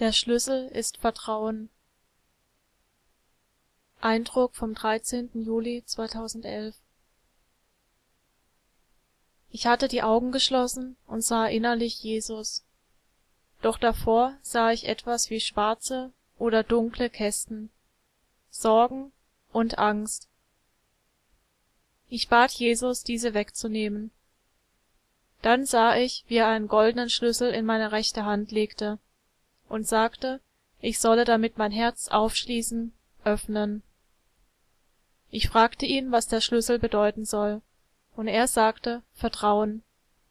Der Schlüssel ist Vertrauen. Eindruck vom 13. Juli 2011. Ich hatte die Augen geschlossen und sah innerlich Jesus. Doch davor sah ich etwas wie schwarze oder dunkle Kästen, Sorgen und Angst. Ich bat Jesus, diese wegzunehmen. Dann sah ich, wie er einen goldenen Schlüssel in meine rechte Hand legte und sagte, ich solle damit mein Herz aufschließen, öffnen. Ich fragte ihn, was der Schlüssel bedeuten soll, und er sagte, Vertrauen.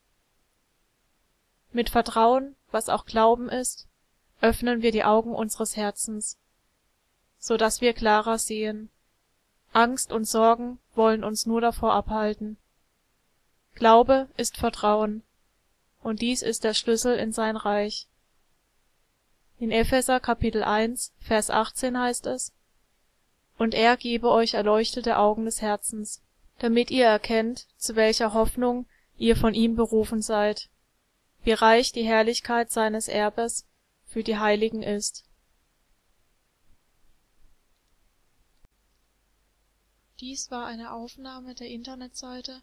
Mit Vertrauen, was auch Glauben ist, öffnen wir die Augen unseres Herzens, so dass wir klarer sehen. Angst und Sorgen wollen uns nur davor abhalten. Glaube ist Vertrauen, und dies ist der Schlüssel in sein Reich. In Epheser Kapitel 1, Vers 18 heißt es: Und er gebe euch erleuchtete Augen des Herzens, damit ihr erkennt, zu welcher Hoffnung ihr von ihm berufen seid, wie reich die Herrlichkeit seines Erbes für die Heiligen ist. Dies war eine Aufnahme der Internetseite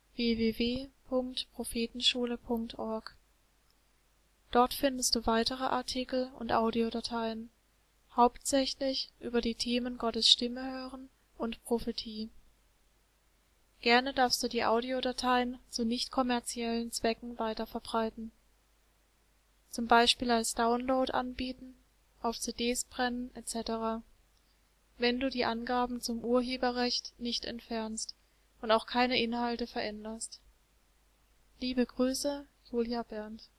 www.prophetenschule.org. Dort findest du weitere Artikel und Audiodateien, hauptsächlich über die Themen Gottes Stimme hören und Prophetie. Gerne darfst du die Audiodateien zu nicht kommerziellen Zwecken weiterverbreiten, zum Beispiel als Download anbieten, auf CDs brennen etc., wenn du die Angaben zum Urheberrecht nicht entfernst und auch keine Inhalte veränderst. Liebe Grüße, Julia Berndt.